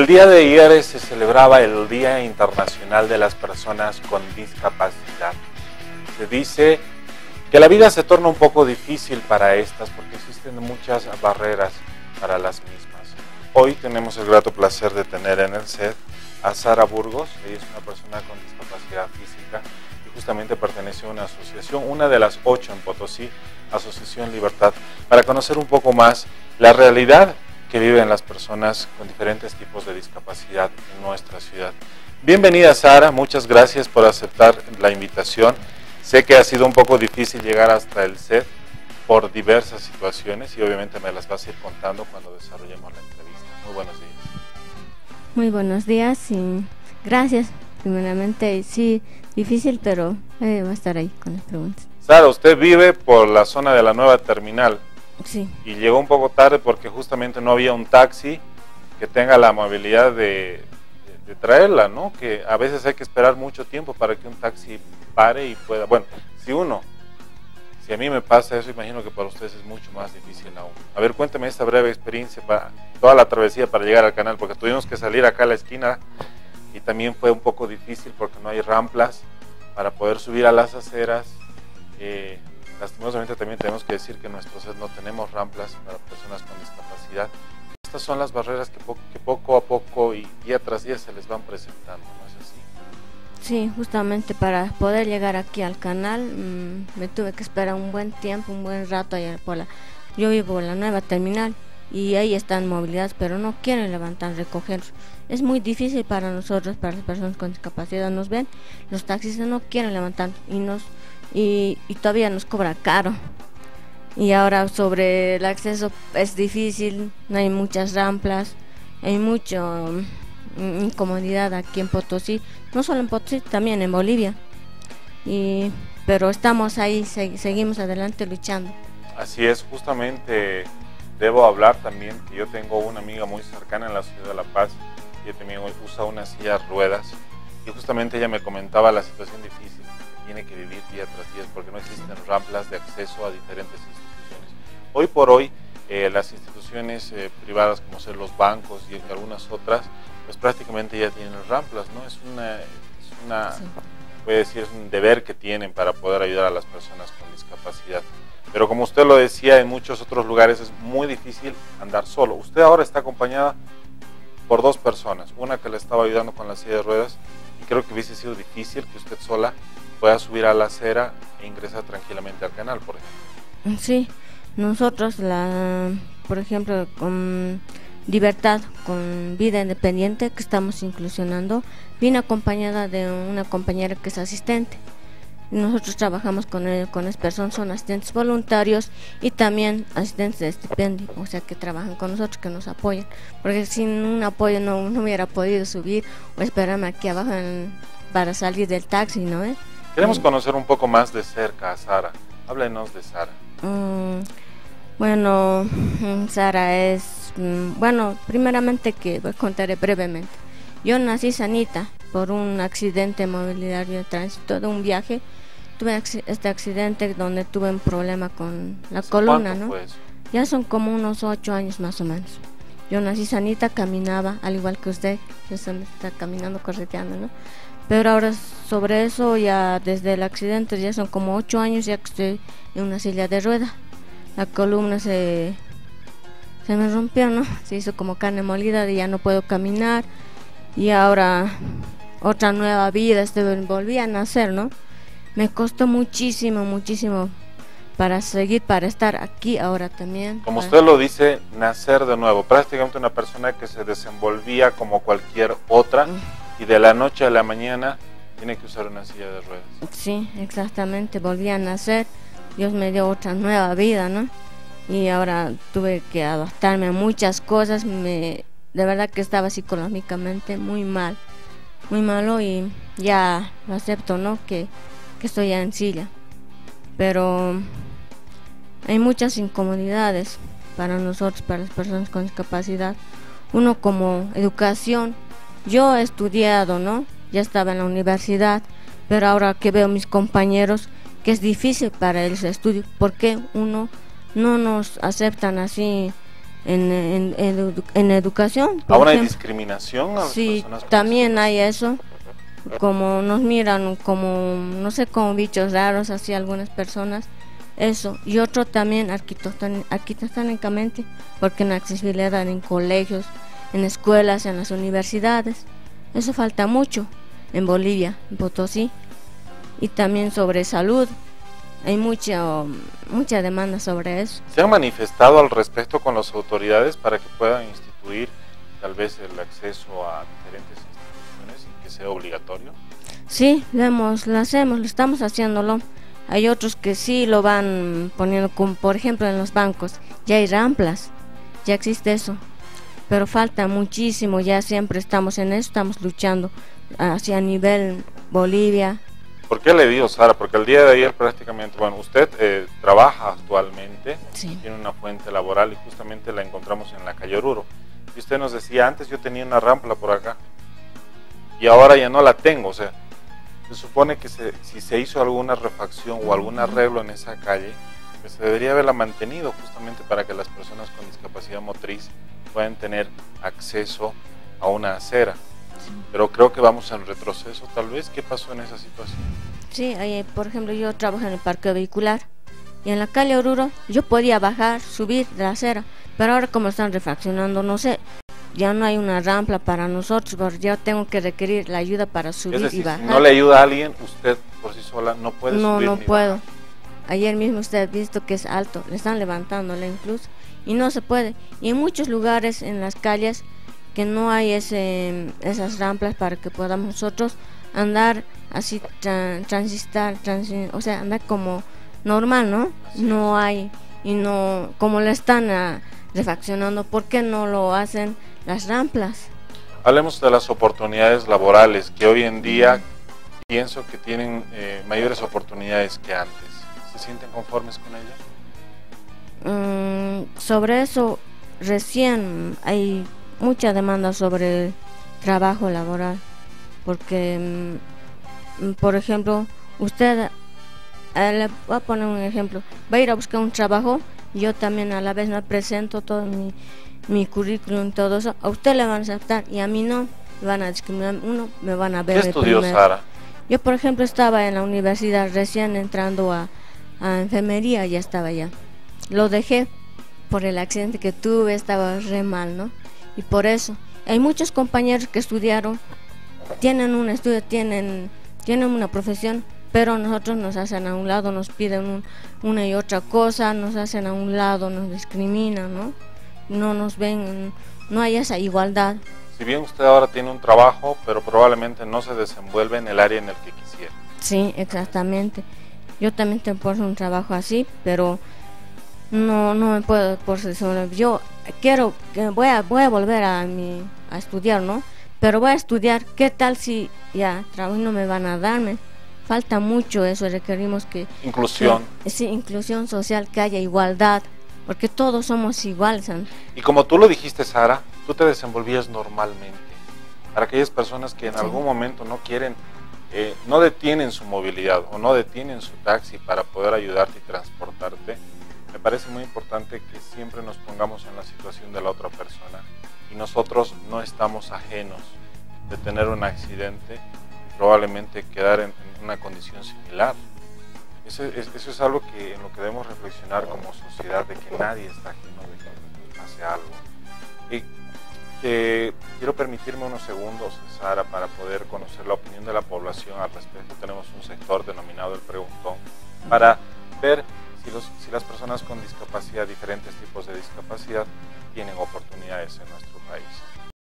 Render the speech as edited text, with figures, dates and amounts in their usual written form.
día de ayer se celebraba el Día Internacional de las Personas con Discapacidad. Se dice que la vida se torna un poco difícil para estas porque existen muchas barreras para las mismas. Hoy tenemos el grato placer de tener en el set a Sara Burgos. Ella es una persona con discapacidad física y justamente pertenece a una asociación, una de las 8 en Potosí, Asociación Libertad, para conocer un poco más la realidad que viven las personas con diferentes tipos de discapacidad en nuestra ciudad. Bienvenida, Sara, muchas gracias por aceptar la invitación. Sé que ha sido un poco difícil llegar hasta el set por diversas situaciones y obviamente me las vas a ir contando cuando desarrollemos la entrevista. Muy buenos días. Muy buenos días y gracias. Primeramente, sí, difícil, pero va a estar ahí con las preguntas. Sara, usted vive por la zona de la nueva terminal. Sí. Y llegó un poco tarde porque justamente no había un taxi que tenga la amabilidad de traerla, ¿no? Que a veces hay que esperar mucho tiempo para que un taxi pare y pueda... Bueno, si a mí me pasa eso, imagino que para ustedes es mucho más difícil aún. A ver, cuéntame esta breve experiencia, para toda la travesía para llegar al canal, porque tuvimos que salir acá a la esquina y también fue un poco difícil porque no hay ramplas para poder subir a las aceras. Lastimosamente también tenemos que decir que en nuestro set no tenemos ramplas para personas con discapacidad. Estas son las barreras que poco a poco y día tras día se les van presentando, ¿no es así? Sí, justamente para poder llegar aquí al canal me tuve que esperar un buen tiempo, un buen rato allá yo vivo en la nueva terminal y ahí están movilidades, pero no quieren levantar, recoger. Es muy difícil para nosotros, para las personas con discapacidad. Nos ven, los taxistas no quieren levantar y todavía nos cobra caro. Y ahora sobre el acceso es difícil, no hay muchas ramplas, hay mucha incomodidad aquí en Potosí, no solo en Potosí, también en Bolivia. Pero estamos ahí, seguimos adelante luchando. Así es, justamente debo hablar también que yo tengo una amiga muy cercana en la ciudad de La Paz, que también usa una silla de ruedas, y justamente ella me comentaba la situación difícil que tiene que vivir día tras día porque no existen ramplas de acceso a diferentes instituciones. Hoy por hoy las instituciones privadas como ser los bancos y algunas otras, pues prácticamente ya tienen ramplas, ¿no? Es Sí. puede decir, es un deber que tienen para poder ayudar a las personas con discapacidad. Pero como usted lo decía, en muchos otros lugares es muy difícil andar solo. Usted ahora está acompañada por 2 personas, una que le estaba ayudando con la silla de ruedas, y creo que hubiese sido difícil que usted sola pueda subir a la acera e ingresar tranquilamente al canal, por ejemplo. Sí, nosotros, por ejemplo, con Libertad, con Vida Independiente, que estamos inclusionando, vine acompañada de una compañera que es asistente. Nosotros trabajamos con las personas, son asistentes voluntarios y también asistentes de estipendio, o sea que trabajan con nosotros, que nos apoyan, porque sin un apoyo no hubiera podido subir o esperarme aquí abajo para salir del taxi, ¿no? Queremos conocer un poco más de cerca a Sara. Háblenos de Sara. Bueno, Sara es, primeramente que contaré brevemente. Yo nací sanita por un accidente de movilidad de tránsito de un viaje. Tuve este accidente donde tuve un problema con la columna, ¿no? Fue eso? Ya son como unos 8 años más o menos. Yo nací sanita, caminaba, al igual que usted, yo solo está caminando, correteando, ¿no? Pero ahora sobre eso, ya desde el accidente, ya son como 8 años ya que estoy en una silla de rueda. La columna se me rompió, ¿no? Se hizo como carne molida y ya no puedo caminar. Y ahora otra nueva vida, volví a nacer, ¿no? Me costó muchísimo para estar aquí ahora también. Como usted lo dice, nacer de nuevo, prácticamente una persona que se desenvolvía como cualquier otra y de la noche a la mañana tiene que usar una silla de ruedas. Sí, exactamente, volví a nacer, Dios me dio otra nueva vida, ¿no? Y ahora tuve que adaptarme a muchas cosas, de verdad que estaba psicológicamente muy malo y ya lo acepto, ¿no? Que estoy ya en silla, pero hay muchas incomodidades para nosotros, para las personas con discapacidad. Uno como educación, yo he estudiado, ¿no? Ya estaba en la universidad, pero ahora que veo mis compañeros que es difícil para el estudio, porque uno no nos aceptan así en educación. ¿Aún hay discriminación a las sí, personas con también hay eso, como nos miran como, no sé, como bichos raros, así algunas personas, eso. Y otro también arquitectónicamente, porque no hay accesibilidad en colegios, en escuelas, en las universidades. Eso falta mucho en Bolivia, en Potosí. Y también sobre salud, hay mucha demanda sobre eso. ¿Se han manifestado al respecto con las autoridades para que puedan instituir tal vez el acceso a diferentes instituciones y que sea obligatorio? Sí, lo estamos haciéndolo. Hay otros que sí lo van poniendo, como por ejemplo en los bancos, ya hay ramplas, ya existe eso. Pero falta muchísimo, ya siempre estamos en eso, estamos luchando hacia nivel Bolivia. ¿Por qué le digo, Sara? Porque el día de ayer prácticamente, bueno, usted trabaja actualmente, sí, tiene una fuente laboral y justamente la encontramos en la calle Oruro. Y usted nos decía, antes yo tenía una rampla por acá y ahora ya no la tengo. O sea, se supone que si se hizo alguna refacción o algún arreglo en esa calle, pues se debería haberla mantenido justamente para que las personas con discapacidad motriz puedan tener acceso a una acera. Pero creo que vamos en retroceso, tal vez. ¿Qué pasó en esa situación? Sí, por ejemplo, yo trabajo en el parque vehicular y en la calle Oruro yo podía bajar, subir de la acera, pero ahora como están refaccionando, no sé, ya no hay una rampla para nosotros, porque yo tengo que requerir la ayuda para subir, es decir, y bajar. Si no le ayuda a alguien, usted por sí sola no puede subir. No ni puedo. bajar. Ayer mismo usted ha visto que es alto, le están levantándole incluso y no se puede. Y en muchos lugares en las calles que no hay esas ramplas para que podamos nosotros andar así, o sea, andar como normal, ¿no? Así no hay, y no, como le están refaccionando, ¿por qué no lo hacen las ramplas? Hablemos de las oportunidades laborales, que hoy en día pienso que tienen mayores oportunidades que antes. ¿Se sienten conformes con ello? Sobre eso, recién hay mucha demanda sobre el trabajo laboral, porque por ejemplo, usted, le voy a poner un ejemplo, va a ir a buscar un trabajo, yo también a la vez me presento todo mi currículum, todo eso, a usted le van a aceptar y a mí no, me van a discriminar, me van a ver. ¿Qué estudió, Sara? Yo, por ejemplo, estaba en la universidad recién entrando a enfermería, ya estaba ya, lo dejé por el accidente que tuve, estaba re mal, ¿no? Y por eso, hay muchos compañeros que estudiaron, tienen un estudio, tienen una profesión, pero nosotros nos hacen a un lado, nos piden una y otra cosa, nos hacen a un lado, nos discriminan, ¿no? No nos ven, no hay esa igualdad. Si bien usted ahora tiene un trabajo, pero probablemente no se desenvuelve en el área en el que quisiera. Sí, exactamente. Yo también tengo un trabajo así, pero no me puedo posicionar. Yo quiero que voy a volver a estudiar, ¿no? Pero voy a estudiar, ¿qué tal si ya trabajo no me van a darme? Falta mucho eso, requerimos que... Inclusión. Sí, inclusión social, que haya igualdad, porque todos somos iguales. Y como tú lo dijiste, Sara, tú te desenvolvías normalmente. Para aquellas personas que en algún momento no quieren, no detienen su movilidad o no detienen su taxi para poder ayudarte y transportarte, me parece muy importante que siempre nos pongamos en la situación de la otra persona y nosotros no estamos ajenos de tener un accidente y probablemente quedar en una condición similar. Eso es algo en lo que debemos reflexionar como sociedad, de que nadie está ajeno de que nos pase algo. Y quiero permitirme unos segundos, Sara, para poder conocer la opinión de la población al respecto. Tenemos un sector denominado el Preguntón para ver si las personas con discapacidad, diferentes tipos de discapacidad, tienen oportunidades en nuestro país.